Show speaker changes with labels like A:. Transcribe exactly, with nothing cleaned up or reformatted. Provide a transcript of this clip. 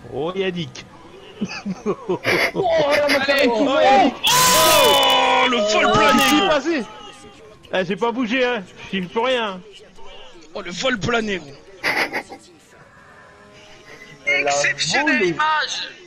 A: Oh Yannick.
B: Oh, là, ma
C: Allez,
B: oh,
A: Oh Yannick.
C: Oh, le vol plané,
A: Qu'est-ce qui s'est
C: gros.
A: passé? Ah, j'ai pas bougé, hein. Je filme pour rien.
C: Oh, le vol plané, gros.
B: Elle a
C: Exceptionnelle
B: volé.
C: image.